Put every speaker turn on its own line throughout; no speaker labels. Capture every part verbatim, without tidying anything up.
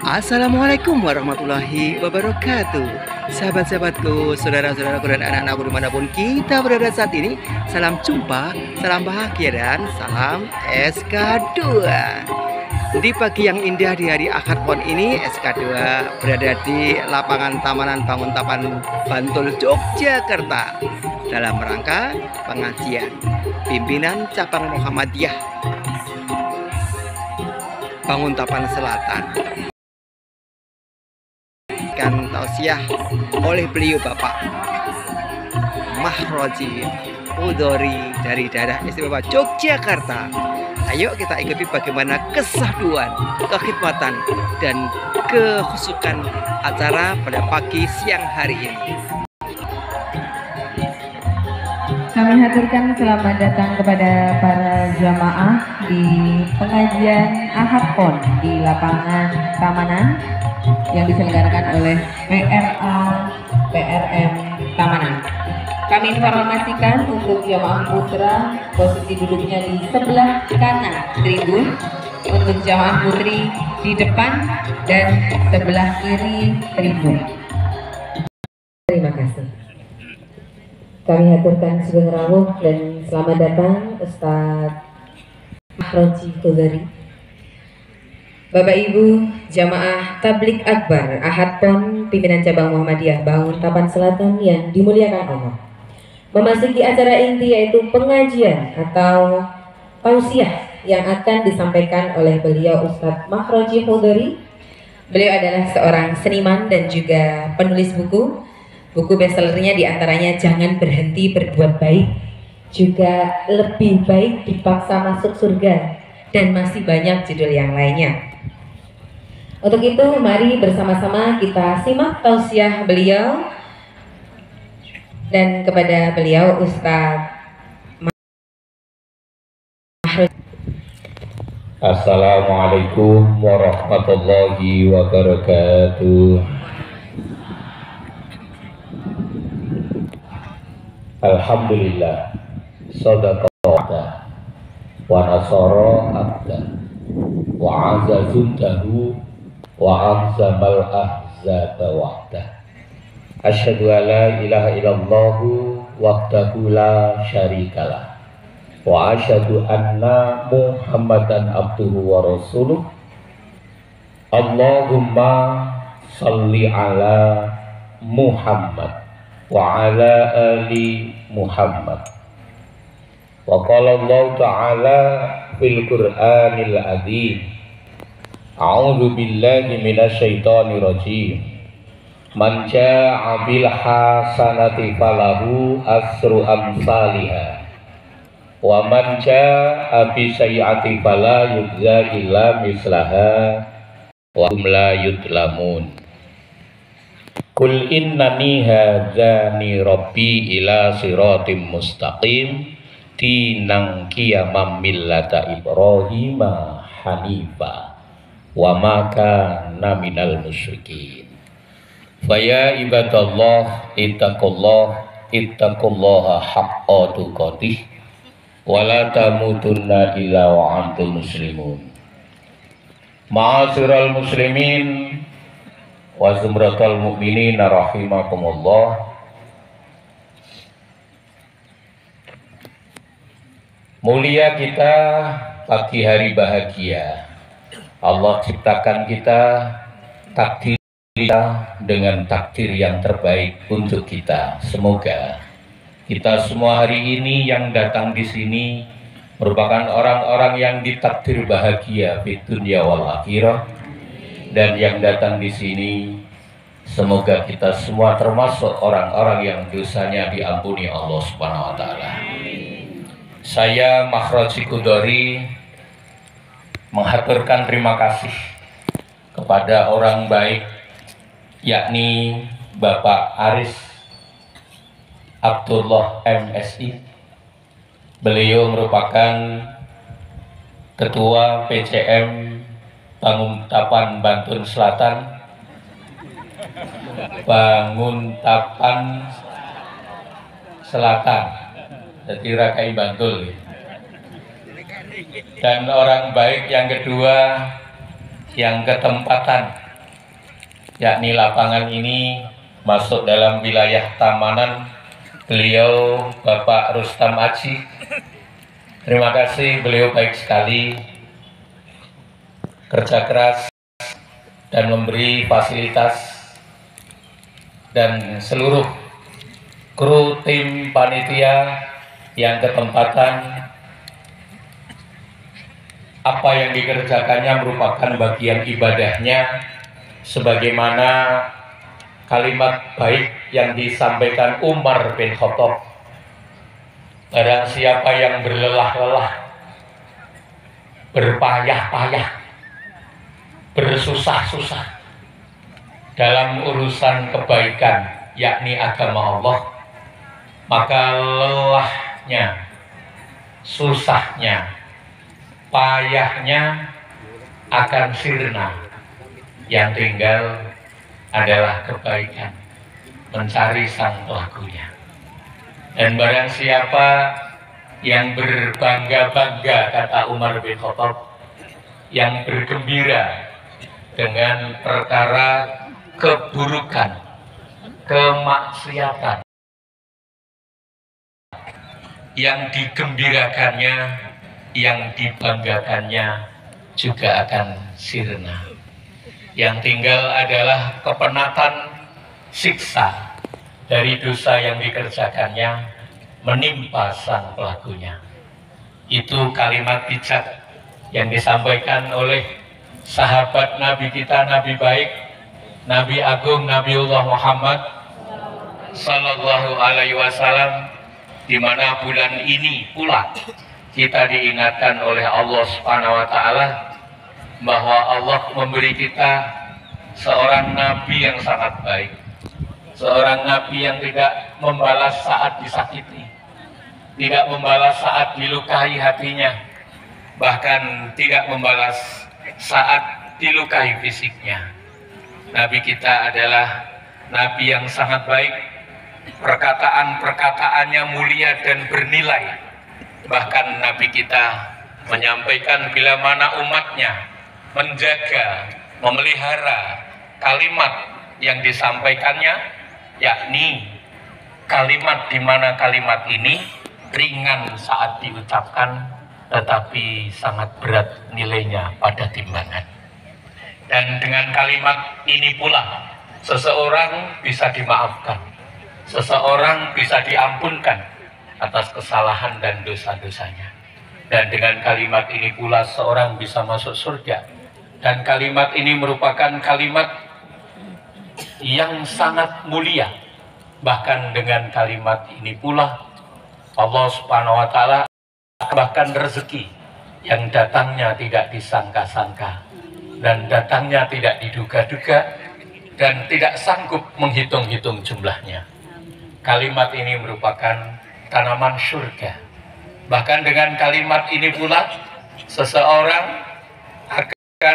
Assalamualaikum warahmatullahi wabarakatuh. Sahabat-sahabatku, saudara-saudaraku dan anak-anakku dimanapun kita berada saat ini, salam jumpa, salam bahagia dan salam S K dua. Di pagi yang indah di hari Ahad Pon ini, S K dua berada di lapangan Tamanan Banguntapan Bantul, Yogyakarta dalam rangka pengajian pimpinan cabang Muhammadiyah Banguntapan Selatan. Kan tausiah oleh beliau Bapak Mahroji Udori dari daerah istimewa Yogyakarta. Ayo kita ikuti bagaimana kesahduan, kekhidmatan, dan kehusukan acara pada pagi siang hari ini.
Kami haturkan selamat datang kepada para jamaah di pengajian Ahad Pon di lapangan Tamanan yang diselenggarakan oleh P R A P R M Tamanan. Kami informasikan untuk jamaah putra posisi duduknya di sebelah kanan tribun, untuk jamaah putri di depan dan sebelah kiri tribun. Terima kasih. Kami haturkan sugeng rawuh dan selamat datang Ustadz Mahroji Udori. Bapak Ibu jamaah Tablik Akbar Ahad Pon pimpinan cabang Muhammadiyah Banguntapan Selatan yang dimuliakan Allah. Memasuki acara inti yaitu pengajian atau tausiah yang akan disampaikan oleh beliau Ustadz Mahroji Udori. Beliau adalah seorang seniman dan juga penulis buku. Buku bestsellernya diantaranya Jangan Berhenti Berbuat Baik, juga Lebih Baik Dipaksa Masuk Surga, dan masih banyak judul yang lainnya. Untuk itu mari bersama-sama kita simak tausiah beliau, dan kepada beliau Ustadz Mahroji.
Assalamualaikum warahmatullahi wabarakatuh. Alhamdulillah, sadaqallah wa nasara abda wa azza jundahu wa anzamal ahzaba wahdah. Asyhadu an la ilaha illallah wahdahu la syarikalah wa asyhadu anna Muhammadan abduhu wa rasuluh. Allahumma shalli ala Muhammad wa ala ali Muhammad. Wa qala Allah ta'ala fil Qur'anil azim, a'udzu billahi minasyaitonir rajim. Man jaa'a bil hasanati falahu asru amsalihha wa man jaa'a bi sayyi'ati fala yujza illa mislaha wa hum la yudlamun. Kul innani hadzani rabbi ila siratim mustaqim dinang qiyamam millata ibrahima hanifa wa ma kana minal musyrikin. Faya ibadallah ittaqullah ittaqullaha haqqa tuqatih wa la tamutunna illa wa antum muslimun. Ma'asyiral muslimin wa zumratal mu'minin rahimakumullah. Mulia kita pagi hari bahagia. Allah ciptakan kita, takdir kita dengan takdir yang terbaik untuk kita. Semoga kita semua hari ini yang datang di sini merupakan orang-orang yang ditakdir bahagia di dunia wal akhirah. Dan yang datang di sini, semoga kita semua termasuk orang-orang yang dosanya diampuni Allah Subhanahu wa Ta'ala. Saya Mahroji Udori menghaturkan terima kasih kepada orang baik, yakni Bapak Aris Abdullah M Si. Beliau merupakan Ketua P C M Banguntapan Bantul Selatan, Banguntapan Selatan, jadi Rakai Bantul. Dan orang baik yang kedua yang ketempatan yakni lapangan ini masuk dalam wilayah Tamanan. Beliau Bapak Rustam Aji, terima kasih, beliau baik sekali, kerja keras dan memberi fasilitas, dan seluruh kru tim panitia yang ketempatan. Apa yang dikerjakannya merupakan bagian ibadahnya, sebagaimana kalimat baik yang disampaikan Umar bin Khattab. Barang siapa yang berlelah-lelah, berpayah-payah, bersusah-susah dalam urusan kebaikan, yakni agama Allah, maka lelahnya, susahnya, payahnya akan sirna. Yang tinggal adalah kebaikan, mencari sang pelakunya. Dan barang siapa yang berbangga-bangga, kata Umar bin Khattab, yang bergembira dengan perkara keburukan, kemaksiatan, yang digembirakannya, yang dibanggakannya juga akan sirna. Yang tinggal adalah kepenatan siksa dari dosa yang dikerjakannya menimpa sang pelakunya. Itu kalimat bijak yang disampaikan oleh sahabat Nabi kita, Nabi baik, Nabi Agung, Nabiullah Muhammad Sallallahu Alaihi Wasallam, di mana bulan ini pula kita diingatkan oleh Allah Subhanahu Wa Taala bahwa Allah memberi kita seorang nabi yang sangat baik, seorang nabi yang tidak membalas saat disakiti, tidak membalas saat dilukai hatinya, bahkan tidak membalas saat dilukai fisiknya. Nabi kita adalah nabi yang sangat baik, perkataan-perkataannya mulia dan bernilai. Bahkan nabi kita menyampaikan bila mana umatnya menjaga, memelihara kalimat yang disampaikannya, yakni kalimat di mana kalimat ini ringan saat diucapkan, tetapi sangat berat nilainya pada timbangan. Dan dengan kalimat ini pula seseorang bisa dimaafkan, seseorang bisa diampunkan atas kesalahan dan dosa-dosanya. Dan dengan kalimat ini pula seorang bisa masuk surga. Dan kalimat ini merupakan kalimat yang sangat mulia. Bahkan dengan kalimat ini pula Allah Subhanahu Wa Taala bahkan rezeki yang datangnya tidak disangka-sangka dan datangnya tidak diduga-duga dan tidak sanggup menghitung-hitung jumlahnya. Kalimat ini merupakan tanaman surga. Bahkan dengan kalimat ini pula seseorang akan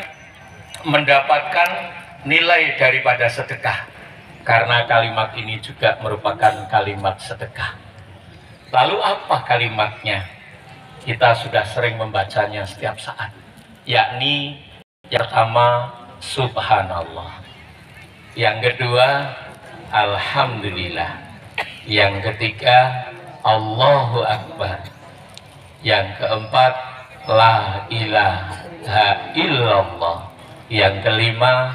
mendapatkan nilai daripada sedekah, karena kalimat ini juga merupakan kalimat sedekah. Lalu apa kalimatnya? Kita sudah sering membacanya setiap saat, yakni yang pertama subhanallah, yang kedua alhamdulillah, yang ketiga Allahu Akbar, yang keempat la ilaha illallah, yang kelima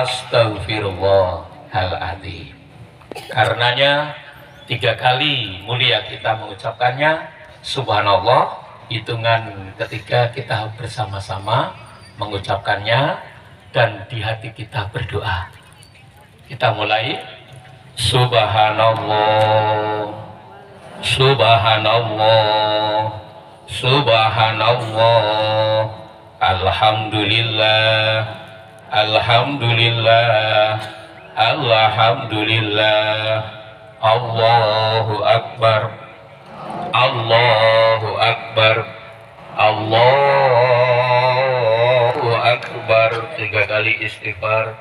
astaghfirullahaladzim. Karenanya tiga kali mulia kita mengucapkannya subhanallah, hitungan ketiga kita bersama-sama mengucapkannya dan di hati kita berdoa. Kita mulai. Subhanallah, subhanallah, subhanallah, alhamdulillah, alhamdulillah, alhamdulillah, Allahu Akbar, Allahu Akbar, Allahu Akbar. Tiga kali istighfar.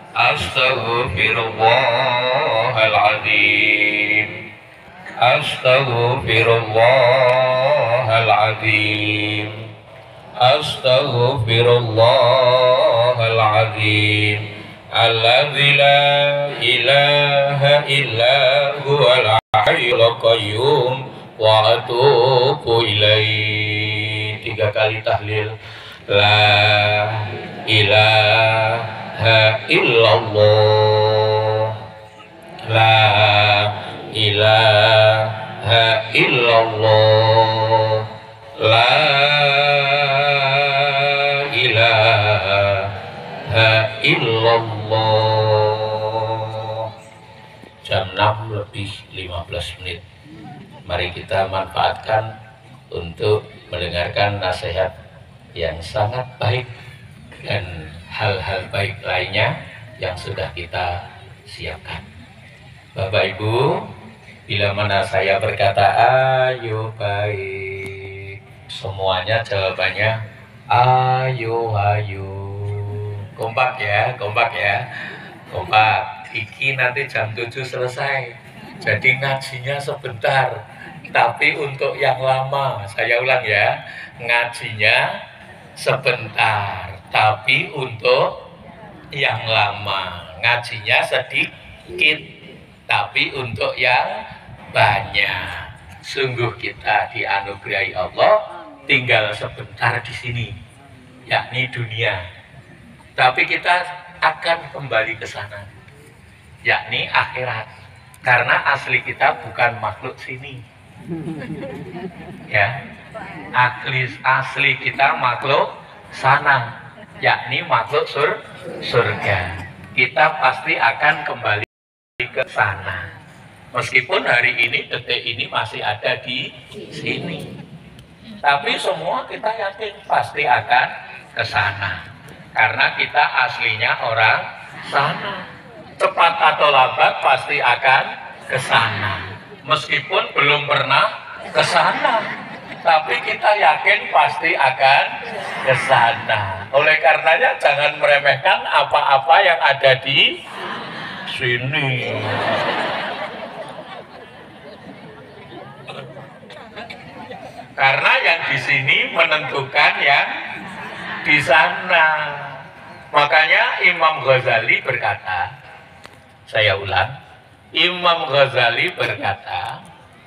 Astaghfirullahaladzim, Astaghfirullahaladzim, Astaghfirullahaladzim, alladzi la ilaha illa huwal hayyul qayyum wa atubu ilaihi. Tiga kali tahlil. La ilaha illallah, la ilaha illallah, la ilaha illallah. Jam enam lebih lima belas menit. Mari kita manfaatkan untuk mendengarkan nasihat yang sangat baik dan hal-hal baik lainnya yang sudah kita siapkan. Bapak Ibu, bila mana saya berkata ayo baik, semuanya jawabannya ayo ayo. Kompak ya, kompak ya, kompak. Iki nanti jam tujuh selesai, jadi ngajinya sebentar, tapi untuk yang lama. Saya ulang ya, ngajinya sebentar, tapi untuk yang lama. Ngajinya sedikit, tapi untuk yang banyak. Sungguh kita dianugerahi Allah tinggal sebentar di sini, yakni dunia. Tapi kita akan kembali ke sana, yakni akhirat. Karena asli kita bukan makhluk sini. Ya, asli asli kita makhluk sana, yakni makhluk sur, surga. Kita pasti akan kembali ke sana. Meskipun hari ini, detik ini masih ada di sini, tapi semua kita yakin pasti akan ke sana. Karena kita aslinya orang sana. Cepat atau lambat pasti akan ke sana. Meskipun belum pernah ke sana, tapi kita yakin pasti akan ke sana. Oleh karenanya jangan meremehkan apa-apa yang ada di sini. Karena yang di sini menentukan yang di sana. Makanya Imam Ghazali berkata, saya ulang, Imam Ghazali berkata,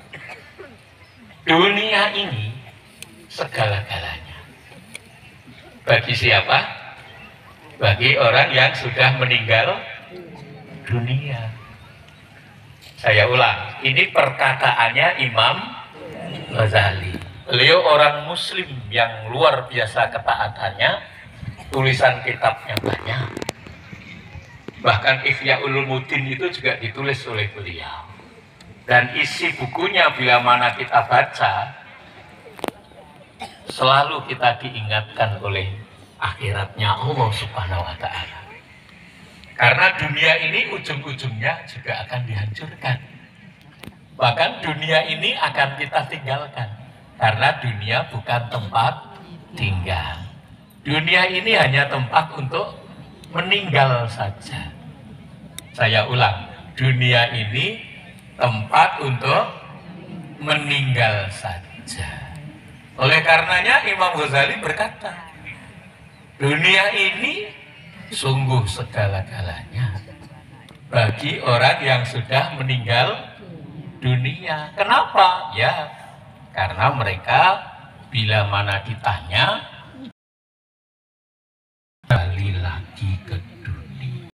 dunia ini segala-galanya. Bagi siapa? Bagi orang yang sudah meninggal dunia. Saya ulang, ini perkataannya Imam Ghazali. Beliau orang Muslim yang luar biasa ketaatannya, tulisan kitabnya banyak. Bahkan Ihya Ulumuddin itu juga ditulis oleh beliau. Dan isi bukunya bila mana kita baca, selalu kita diingatkan oleh akhiratnya Allah Subhanahu wa Ta'ala. Karena dunia ini ujung-ujungnya juga akan dihancurkan. Bahkan dunia ini akan kita tinggalkan. Karena dunia bukan tempat tinggal. Dunia ini hanya tempat untuk meninggal saja. Saya ulang, dunia ini tempat untuk meninggal saja. Oleh karenanya Imam Ghazali berkata, dunia ini sungguh segala-galanya bagi orang yang sudah meninggal dunia. Kenapa? Ya, karena mereka bila mana ditanya, kembali lagi ke dunia.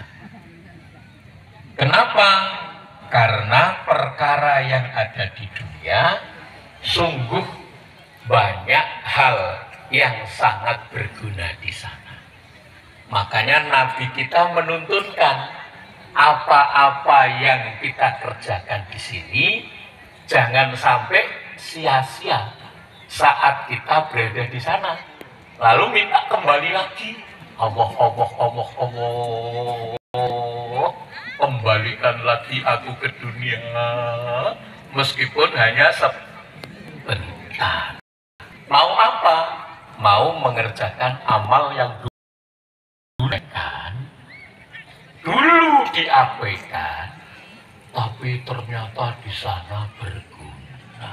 Kenapa? Karena perkara yang ada di dunia sungguh banyak hal yang sangat berguna di sana. Makanya Nabi kita menuntunkan apa-apa yang kita kerjakan di sini jangan sampai sia-sia saat kita berada di sana. Lalu minta kembali lagi. Allah, Allah, Allah, Allah. Kembalikan lagi aku ke dunia. Meskipun hanya sebentar. Mau apa? Mau mengerjakan amal yang dulu kan? Dulu diabaikan. Tapi ternyata di sana berguna.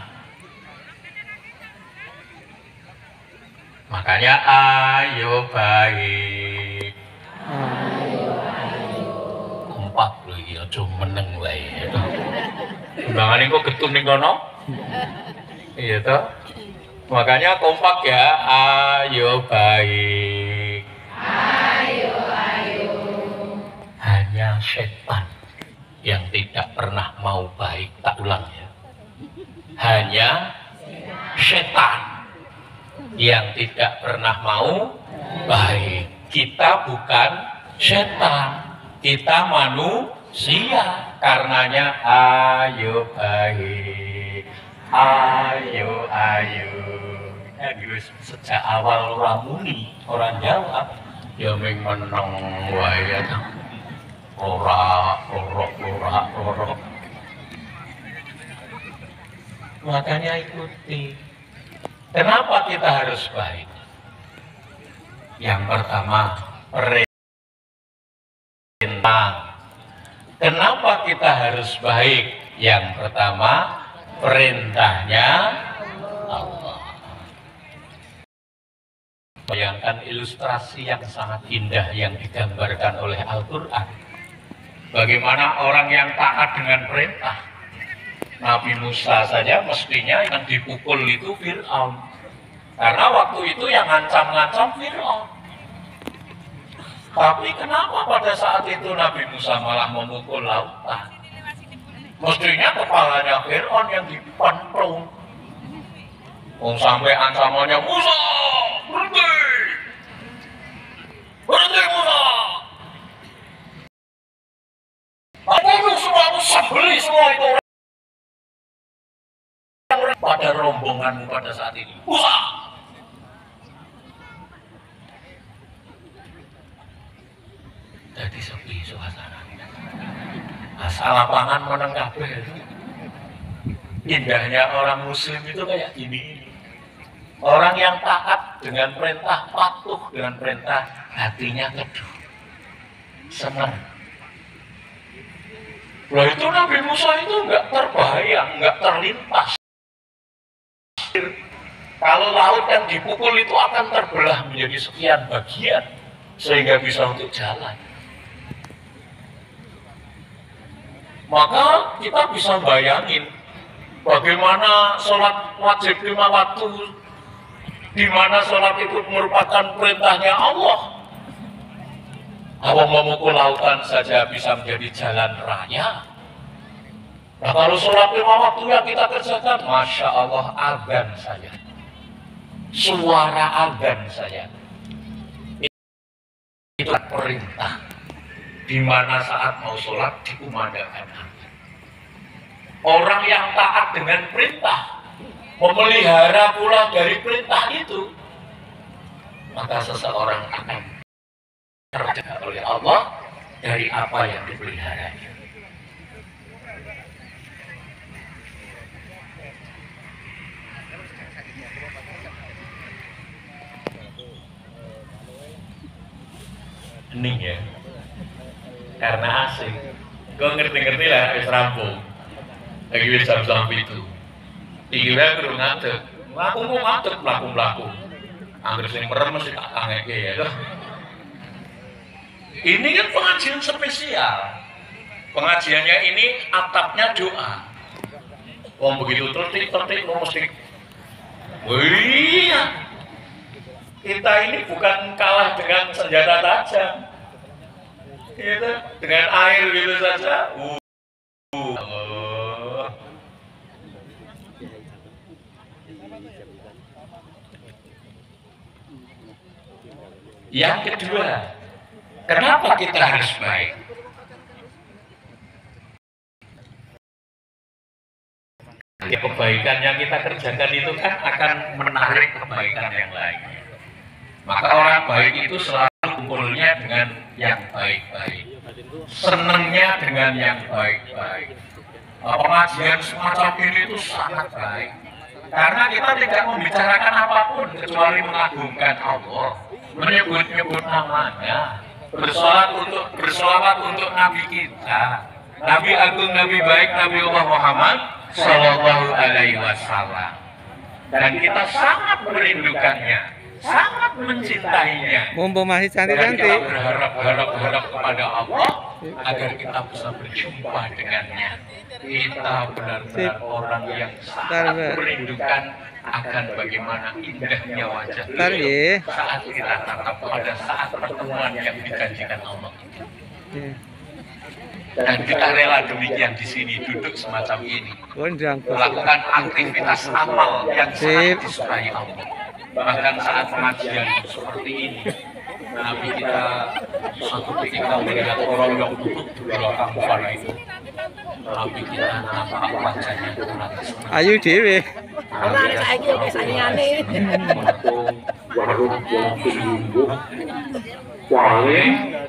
Makanya ayo baik. Ayo baik. Maling kok getun ning kono. Iya toh. Makanya kompak ya, ayo baik.
Ayo, ayo.
Hanya setan yang tidak pernah mau baik. Tak ulang ya. Hanya setan yang tidak pernah mau baik. Kita bukan setan, kita manusia. Karenanya ayo baik, ayo ayo. Ya, sejak awal orang muni, orang Jawa, ya ming menang wae ta. Ora, ora, ora, ora. Makanya ikuti. Kenapa kita harus baik? Yang pertama, perintah. Kenapa kita harus baik? Yang pertama, perintahnya Allah. Bayangkan ilustrasi yang sangat indah yang digambarkan oleh Al-Quran. Bagaimana orang yang taat dengan perintah. Nabi Musa saja mestinya yang dipukul itu Fir'aun. Karena waktu itu yang ngancam-ngancam Fir'aun. Tapi kenapa pada saat itu Nabi Musa malah memukul lautan? Mestinya kepalanya Fir'aun yang dipentung. Oh, sampai ancamannya, Musa, berhenti! Berhenti Musa! Aku semua, aku sebeli semua itu orang. Pada rombonganmu pada saat ini. Musa! Jadi sepi suasana. Asal lapangan meneng kabeh. Indahnya orang muslim itu kayak gini. Orang yang taat dengan perintah, patuh dengan perintah, hatinya teduh, senang. Loh itu Nabi Musa itu nggak terbayang, nggak terlintas. Kalau laut yang dipukul itu akan terbelah menjadi sekian bagian, sehingga bisa untuk jalan. Maka kita bisa bayangin bagaimana sholat wajib lima waktu, di mana sholat itu merupakan perintahnya Allah. Awang memukul lautan saja bisa menjadi jalan raya. Nah kalau sholat lima waktu yang kita kerjakan, Masya Allah, azan saja, suara azan saja, itu perintah. Di mana saat mau sholat dikumandangkan azan. Orang yang taat dengan perintah, memelihara pula dari perintah itu, maka seseorang akan terjaga oleh Allah dari apa yang dipeliharanya. Hening ya, karena asing. Gue ngerti-ngerti lah, wis rampung. Lagi wis jam-jam itu. Dikira kudu ngadeg. Aku mau ngadeg mlaku-mlaku. Angger sing merem mesti tak tangeke ya. Ini kan pengajian spesial. Pengajiannya ini atapnya doa. Wong begitu tertik-tertik mau mesti. Wih. Kita ini bukan kalah dengan senjata tajam. Gitu, dengan air gitu saja. Uh. uh. Yang kedua, kenapa kita harus baik? Ya, kebaikan yang kita kerjakan itu kan akan menarik kebaikan yang lain. Maka orang baik itu selalu kumpulnya dengan yang baik-baik, senangnya dengan yang baik-baik. Pengajian semacam ini itu sangat baik, karena kita tidak membicarakan apapun kecuali mengagungkan Allah, menyebut-nyebut namanya, bersolat untuk bersolawat untuk Nabi kita, Nabi Agung, Nabi baik, Nabi Allah Muhammad Sallallahu Alaihi Wasallam. Dan kita sangat merindukannya, sangat mencintainya.
Mumpung masih
Dan kita
cantik-cantik.
berharap-harap kepada Allah agar kita bisa berjumpa dengannya. Kita benar-benar orang yang sangat merindukan akan bagaimana indahnya wajah
Ntar
beliau
ya.
saat kita tatap pada saat pertemuan yang dijanjikan Allah.
Iya.
Dan kita rela demikian di sini duduk semacam ini,
Gondang.
melakukan aktivitas amal yang sangat
Sip.
disukai Allah. Bahkan saat pengajian seperti ini, Nabi kita suatu ketika melihat orang yang duduk di belakang sana itu, Nabi kita nampak wajahnya menangis.
Ayu dewe.
Orang saiki oke saingane.
Warung yang sungguh paling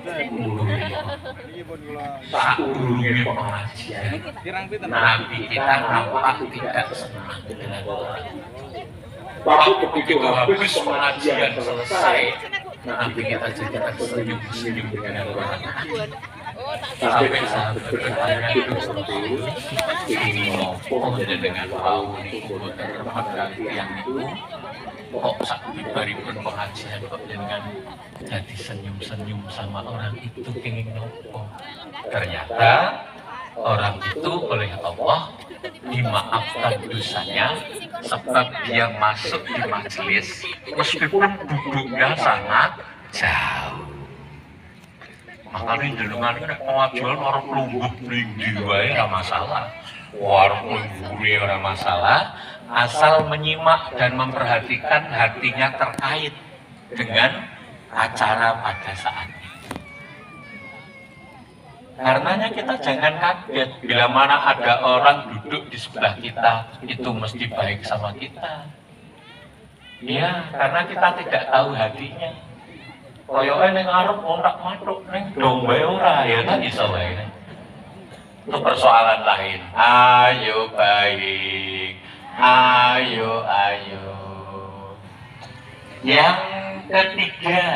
saat durungnya pengajian, Nabi kita nampak tidak senang dengan orang. Tapi begitu habis pengajian selesai, Nabi kita jadi tersenyum-senyum dengan orang. Sampai saat bertanya itu sendiri, ini ngomong jadi dengan bau ini terhormat dari yang itu. Kok saat baripun pengajian kok dengan jadi senyum-senyum sama orang itu ingin nopo. Ternyata orang itu oleh Allah dimaafkan dosanya sebab dia masuk di majelis meskipun duduknya sangat jauh. Makanya jenengan nek pengajian orang lumbuh ning ndi wae ora masalah. Warung lumbuh ora masalah, asal menyimak dan memperhatikan hatinya terkait dengan acara pada saat itu. Karenanya kita jangan kaget bila mana ada orang duduk di sebelah kita itu mesti baik sama kita. Ya, karena kita tidak tahu hatinya. Koyoke ning ngarep ontak matuk ning dong wae ora ya kan iso wae. Itu persoalan lain. Ayo baik. Ayo ayo. Yang ketiga,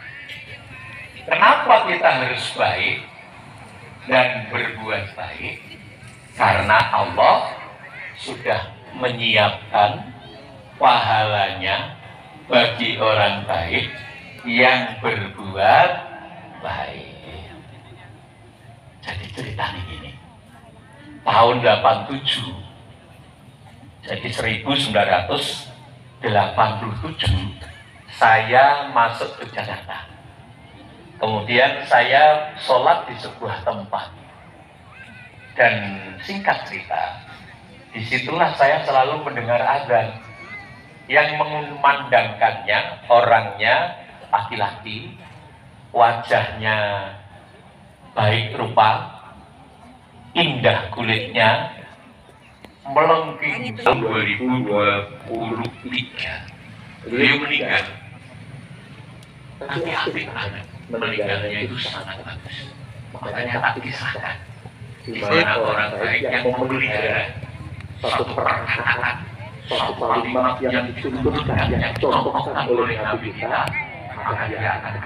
kenapa kita harus baik dan berbuat baik? Karena Allah sudah menyiapkan pahalanya bagi orang baik yang berbuat baik. Jadi ceritanya gini, tahun delapan tujuh, jadi seribu sembilan ratus delapan puluh tujuh, saya masuk ke Jakarta. Kemudian saya sholat di sebuah tempat. Dan singkat cerita, disitulah saya selalu mendengar azan. Yang mengumandangkannya orangnya laki-laki, wajahnya baik rupa, indah kulitnya, melengking tahun dua ribu dua puluh tiga. Beliau meninggal. Tapi apik banget, meninggalnya itu sangat bagus. Makanya tak kisahkan di mana orang baik yang memelihara satu perkataan, satu kalimat yang dituturkan, yang dicontohkan oleh Nabi kita, maka dia akan